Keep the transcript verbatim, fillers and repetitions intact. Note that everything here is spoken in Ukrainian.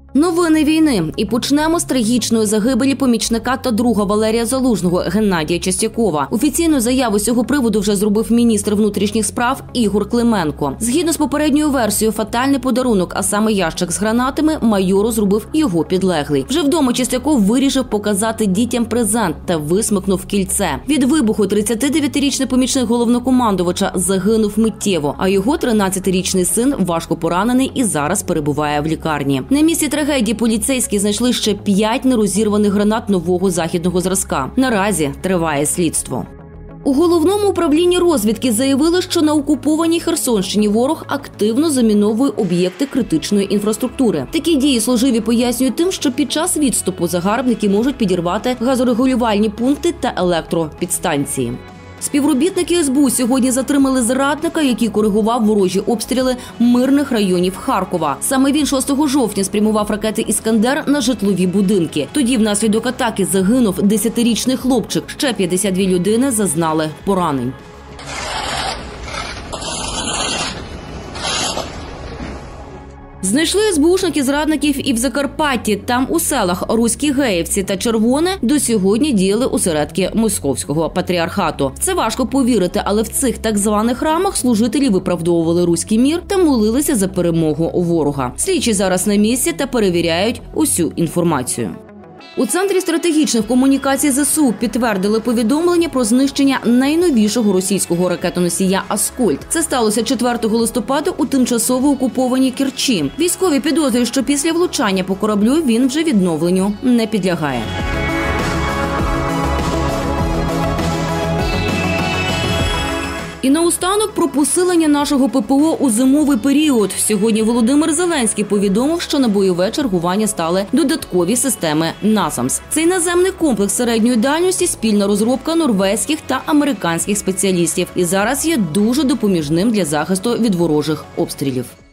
Новини війни. І почнемо з трагічної загибелі помічника та друга Валерія Залужного Геннадія Чистякова. Офіційну заяву з цього приводу вже зробив міністр внутрішніх справ Ігор Клименко. Згідно з попередньою версією, фатальний подарунок, а саме ящик з гранатами, майору зробив його підлеглий. Вже вдома Чистяков вирішив показати дітям презент та висмикнув кільце. Від вибуху тридцятидев'ятирічний помічник головнокомандувача загинув миттєво, а його тринадцятирічний син важко поранений і зараз перебуває в лікарні. На місці трагедії поліцейські знайшли ще п'ять нерозірваних гранат нового західного зразка. Наразі триває слідство. У головному управлінні розвідки заявили, що на окупованій Херсонщині ворог активно заміновує об'єкти критичної інфраструктури. Такі дії служиві пояснюють тим, що під час відступу загарбники можуть підірвати газорегулювальні пункти та електропідстанції. Співробітники ес бе у сьогодні затримали зрадника, який коригував ворожі обстріли мирних районів Харкова. Саме він шостого жовтня спрямував ракети «Іскандер» на житлові будинки. Тоді внаслідок атаки загинув десятирічний хлопчик. Ще п'ятдесят дві людини зазнали поранень. Знайшли ес бе ушники зрадників і в Закарпатті. Там у селах Руські Геївці та Червоне до сьогодні діяли осередки Московського патріархату. Це важко повірити, але в цих так званих храмах служителі виправдовували руський мір та молилися за перемогу ворога. Слідчі зараз на місці та перевіряють усю інформацію. У Центрі стратегічних комунікацій зе се у підтвердили повідомлення про знищення найновішого російського ракетоносія «Аскольд». Це сталося четвертого листопада у тимчасово окупованій Керчі. Військові підозрюють, що після влучання по кораблю він вже відновленню не підлягає. І наостанок про посилення нашого пе пе о у зимовий період. Сьогодні Володимир Зеленський повідомив, що на бойове чергування стали додаткові системи «Насамс». Цей наземний комплекс середньої дальності – спільна розробка норвезьких та американських спеціалістів. І зараз є дуже допоміжним для захисту від ворожих обстрілів.